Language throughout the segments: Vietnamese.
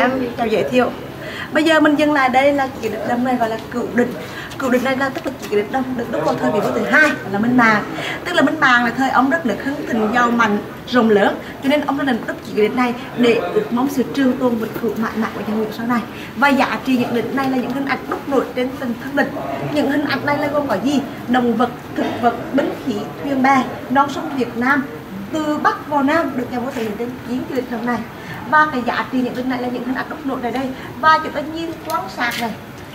em chào giới thiệu. Bây giờ mình dừng lại đây là chỉ định đâm này gọi là cựu định. Cựu định này là tức là chỉ định đâm được vào thời vị vua thứ hai là Minh Mạng. Tức là Minh Mạng là thời ông rất lực hưng thịnh giàu mạnh rộng lớn, cho nên ông đã định đúc chỉ định này để ước mong sự trường tồn vĩnh cửu mãi mãi của nhà Nguyễn sau này. Và giá trị những định này là những hình ảnh đúc nổi trên từng thân địch. Những hình ảnh này là gồm có gì? Động vật, thực vật, binh khí, thuyền bè, non sông Việt Nam từ Bắc vào Nam được nhà vua thể hiện trên chiến chỉ định lần này. Và cái giá trị những định này là những hình ảnh đúc nổi này đây. Và chúng ta nhìn quan sát này,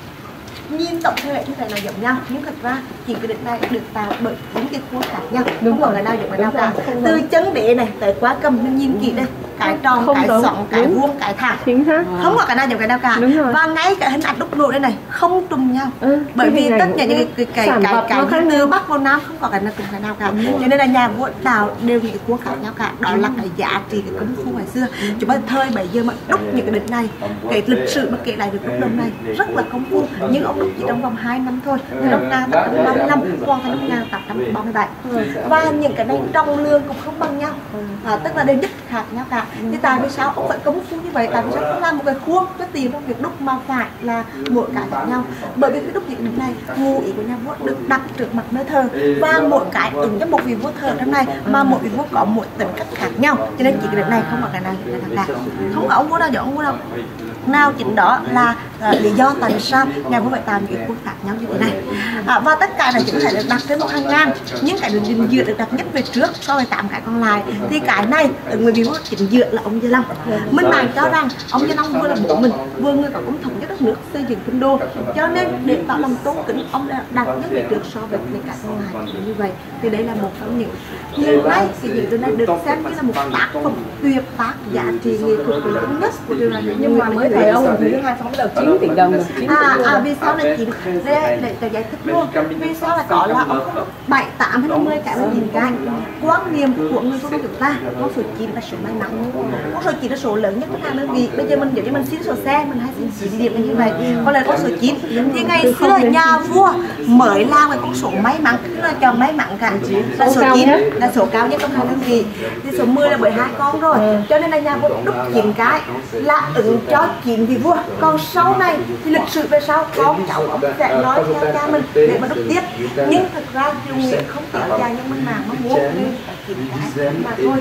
nhìn tổng thể như thế là giống nhau, nhưng thật ra chỉ cái định này được tạo bởi những cái khuôn khác nhau, đúng rồi, là nào giống là nào cả. Từ chân đế này tới quá cầm mình nhìn kỹ đây, cái tròn, cái sóng, cái vuông, cái thẳng, không có cái nào giống cái nào cả. Và ngay cái hình ảnh đúc nổi đây này không trùng nhau, bởi vì tất cả những cái từ Bắc vào Nam không có cái nào trùng cái nào cả, cho nên là nhà vua tạo đều những cái khuôn khác nhau cả. Đó là cái giá trị cái công phu ngày xưa. Chúng ta thời bây giờ mà đúc những cái định này, cái lịch sử mà kể lại được đúc đồng này rất là công phu, nhưng ông đúc chỉ trong vòng 2 năm thôi, từ năm 1835 hoàn thành năm 1837. Và những cái này trọng lượng cũng không bằng nhau, tức là đều nhất khác nhau cả. Thì tại vì sao ông phải công phu như vậy? Tại vì sao không làm một cái khuôn cho tiền trong việc đúc mà phải là mỗi cái khác nhau? Bởi vì cái đúc những định này ngụ ý của nhà vua được đặt trước mặt nơi thờ, và mỗi cái ứng cho một vị vua thờ trong này, mà mỗi vị vua có mỗi tính cách khác nhau, cho nên chỉ cái định này không có cái nào cả, không có ông vua nào giống ông vua đâu. Nào chính đó là lý do tại sao nhà vua phải tạo những cái khuôn khác nhau như thế này. Và tất cả này chúng phải được đặt trên một hàng ngang, nhưng cái đường chính giữa được đặt nhất về trước so với 8 cái còn lại. Thì cái này người vị vua chính giữa là ông Gia Long. Minh Mạng cho rằng ông Gia Long vua là bố mình, vua người có công thống nhất đất nước, xây dựng kinh đô, cho nên để tỏ lòng tôn kính ông đã đặt nhất về trước so với những cái còn lại. Như vậy thì đây là một trong những hiện nay cái những cái này được xem như là một tác phẩm tuyệt tác giá trị nghệ thuật lớn nhất của triều đại. Nhưng mà mới thấy ông thứ hai phóng đầu 9 tỷ đồng được. Vì sao lại chỉ để giải thích luôn. Vì sao là có là ông 7, 8 hay 50 cái mà nhìn cái quan niệm của người Trung Quốc chúng ta, con số 9 là số may mắn, con số 9 là số lớn nhất của hàng đơn vị. Bây giờ mình giống như mình xin số xe mình hay xin 9 điểm như vậy, còn là con số 9 thì ngày xưa nhà vua mới làm cái con số may mắn, tức là chọn may mắn cả là số 9 là số cao nhất trong hàng đơn vị, thì số 10 là 12 con rồi, cho nên là nhà vua đúc 9 cái là ứng cho 9 vị vua. Còn sau này thì lịch sử về sau con cháu ông sẽ nói theo cha mình để mà đúc tiếp, nhưng thực ra triều Nguyễn không kéo dài như Minh Mạng mong muốn nên phải 9 cái mà thôi.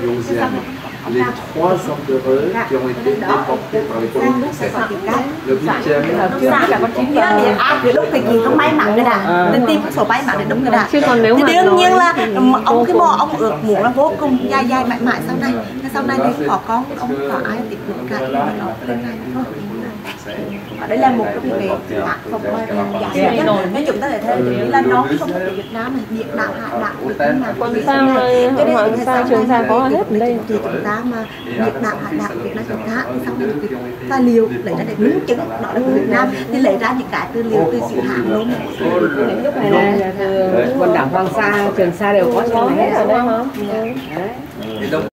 Les 3 empereurs qui ont été déportés par les colonisations. Le 8e. Đúc thì có may mắn cái đã, nên tìm số may mắn để đúc cái đã. Thì đương nhiên là ông cái mò ông ước muốn là vô cùng dài dài mãi mãi sau này. Sau này thì có con ông có ai tiếp tục cái mà nó lên này thôi. Đây là một trong những cái tác phẩm giá trị nhất. Nếu chúng ta để thấy như là nó không có Việt Nam này, Việt Nam Hải Đảo được mà quan sao cho nên sao Trường Sa có hết ở đây thì chúng ta mà Việt Nam Hải Đảo Việt Nam chúng ta sau này cái tài liệu lấy ra để minh chứng đó là của Việt Nam thì lấy ra những cái tư liệu từ chữ Hán luôn. Đến lúc này là quần đảo Hoàng Sa, Trường Sa đều có hết ở đây không?